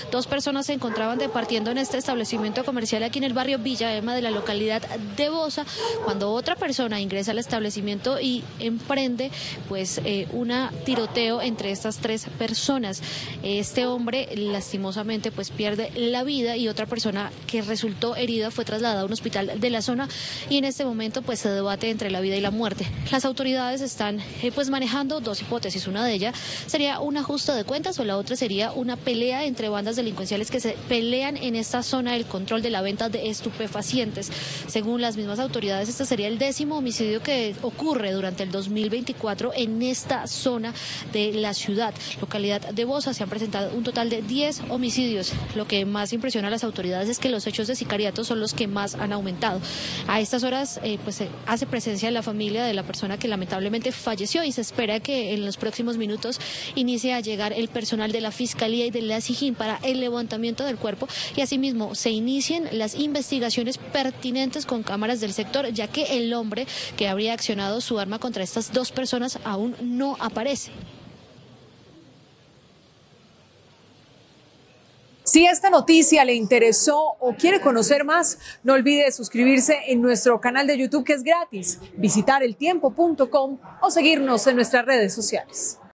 Dos personas se encontraban departiendo en este establecimiento comercial aquí en el barrio Villa Ema de la localidad de Bosa, cuando otra persona ingresa al establecimiento y emprende pues una tiroteo entre estas tres personas. Este hombre lastimosamente pues pierde la vida y otra persona que resultó herida fue trasladada a un hospital de la zona y en este momento pues se debate entre la vida y la muerte. Las autoridades están pues manejando dos hipótesis. Una de ellas sería un ajuste de cuentas o la otra sería una pelea entre bandas delincuenciales que se pelean en esta zona del control de la venta de estupefacientes. Según las mismas autoridades, este sería el 10º homicidio que ocurre durante el 2024 en esta zona de la ciudad. Localidad de Bosa se han presentado un total de 10 homicidios. Lo que más impresiona a las autoridades es que los hechos de sicariato son los que más han aumentado. A estas horas pues se hace presencia la familia de la persona que lamentablemente falleció y se espera que en los próximos minutos inicie a llegar el personal de la Fiscalía y de la SIJIN para el levantamiento del cuerpo y asimismo se inicien las investigaciones pertinentes con cámaras del sector, ya que el hombre que habría accionado su arma contra estas dos personas aún no aparece. Si esta noticia le interesó o quiere conocer más, no olvide suscribirse en nuestro canal de YouTube, que es gratis, visitar eltiempo.com o seguirnos en nuestras redes sociales.